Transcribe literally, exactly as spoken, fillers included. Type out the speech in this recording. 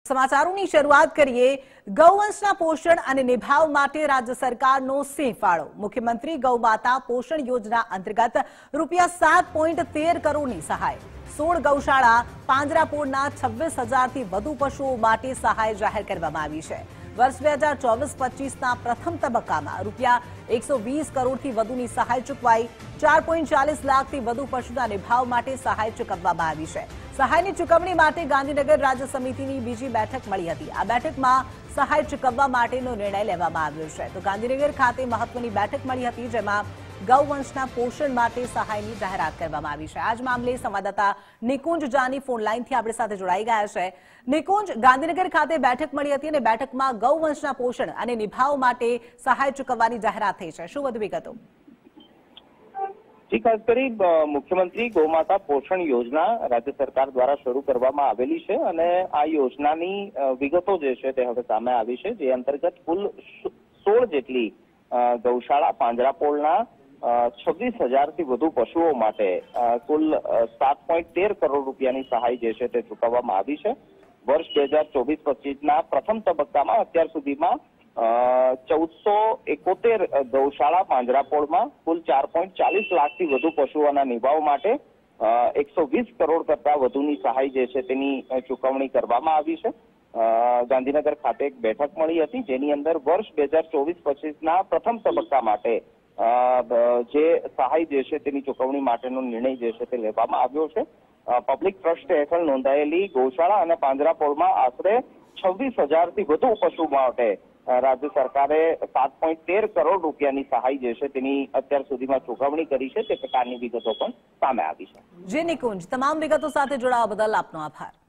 સમાચારોની શરૂઆત કરીએ ગૌવંશના પોષણ અને નિભાવ માટે રાજ્ય સરકારનો સિંહ ફાળો। મુખ્યમંત્રી ગૌમાતા પોષણ યોજના અંતર્ગત રૂપિયા સાત પોઈન્ટ તેર કરોડની સહાય। સોળ ગૌશાળા પાંજરાપોળના છવ્વીસ હજારથી વધુ પશુઓ માટે સહાય જાહેર કરવામાં આવી છે। વર્ષ બે હજાર ચોવીસ પચીસના પ્રથમ તબક્કામાં રૂપિયા એકસો વીસ કરોડથી વધુની સહાય ચૂકવાઈ। ચાર પોઈન્ટ ચાલીસ લાખથી વધુ પશુના નિભાવ માટે સહાય ચૂકવવામાં આવી છે। સહાયની ચૂકવણી માટે ગાંધીનગર રાજ્ય સમિતિની બીજી બેઠક મળી હતી। આ બેઠકમાં સહાય ચૂકવવા માટેનો નિર્ણય લેવામાં આવ્યો છે। તો ગાંધીનગર ખાતે મહત્વની બેઠક મળી હતી, જેમાં ગૌવંશના પોષણ માટે સહાયની જાહેરાત કરવામાં આવી છે। આજ મામલે સંવાદદાતા નિકુંજ જાની ફોન લાઈનથી આપણી સાથે જોડાઈ ગયા છે। નિકુંજ, ગાંધીનગર ખાતે બેઠક મળી હતી અને બેઠકમાં ગૌવંશના પોષણ અને નિભાવ માટે સહાય ચૂકવવાની જાહેરાત થઈ છે। શું વધુ વિગતો? जी खास કરી મુખ્યમંત્રી ગૌમાતા પોષણ યોજના રાજ્ય સરકાર દ્વારા શરૂ કરવામાં આવેલી છે અને આ યોજનાની વિગતો જે છે તે હવે સામે આવી છે, જે અંતર્ગત કુલ સોળ જેટલી ગૌશાળા પાંજરાપોળના છવ્વીસ હજારથી વધુ પશુઓ માટે કુલ સાત પોઈન્ટ તેર કરોડ રૂપિયાની સહાય જે છે તે ચૂકવવામાં આવી છે। વર્ષ બે હજાર ચોવીસ પચીસના પ્રથમ તબક્કામાં અત્યાર સુધીમાં ચૌદસો એકોતેર ગૌશાળા પાંજરાપોળમાં કુલ ચાર પોઈન્ટ ચાલીસ લાખથી વધુ પશુઓના નિભાવ માટે એકસો વીસ કરોડ કરતા વધુની સહાય જે છે તેની ચૂકવણી કરવામાં આવી છે। ગાંધીનગર ખાતે એક બેઠક મળી હતી, જેની અંદર વર્ષ બે હજાર ચોવીસ પચીસના પ્રથમ તબક્કા માટે જે સહાય જે છે તેની ચૂકવણી માટેનો નિર્ણય જે છે તે લેવામાં આવ્યો છે। પબ્લિક ટ્રસ્ટ હેઠળ નોંધાયેલી ગૌશાળા અને પાંજરાપોળમાં આશરે છવ્વીસ હજારથી વધુ પશુ માટે રાજ્ય સરકારે સાત પોઈન્ટ તેર કરોડ રૂપિયાની સહાય જે છે તેની અત્યાર સુધીમાં ચૂકવણી કરી છે, તે પ્રકારની વિગતો પણ સામે આવી છે। જી નિકુંજ, તમામ વિગતો સાથે જોડાવા બદલ આપનો આભાર।